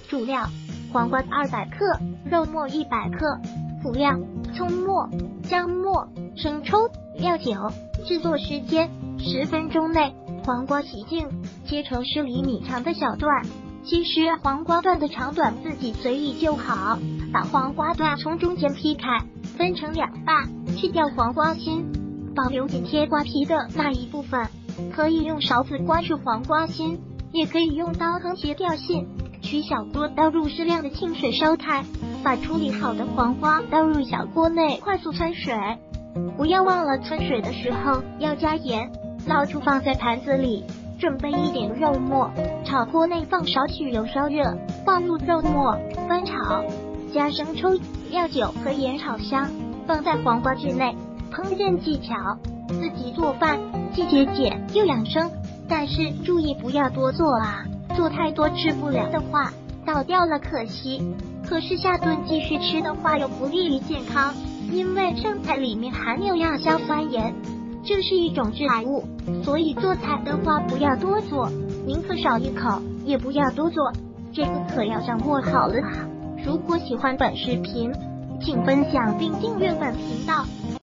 主料：黄瓜200克，肉末100克。辅料：葱末、姜末、生抽、料酒。制作时间：10分钟内。黄瓜洗净，切成10厘米长的小段。其实黄瓜段的长短自己随意就好。把黄瓜段从中间劈开，分成2半，去掉黄瓜心，保留紧贴瓜皮的那一部分。可以用勺子刮去黄瓜心，也可以用刀横切掉心。取小锅，倒入适量的清水烧开，把处理好的黄瓜倒入小锅内，快速汆水。不要忘了汆水的时候要加盐。捞出放在盘子里，准备一点肉末，炒锅内放少许油烧热，放入肉末，翻炒，加生抽、料酒和盐炒香，放在黄瓜汁内。烹饪技巧：自己做饭既节俭又养生，但是注意不要多做啊，做太多吃不了的话，倒掉了可惜。可是下顿继续吃的话又不利于健康，因为剩菜里面含有亚硝酸盐，这是一种致癌物，所以做菜的话不要多做，宁可少一口，也不要多做，这个可要掌握好了啊！如果喜欢本视频，请分享并订阅本频道。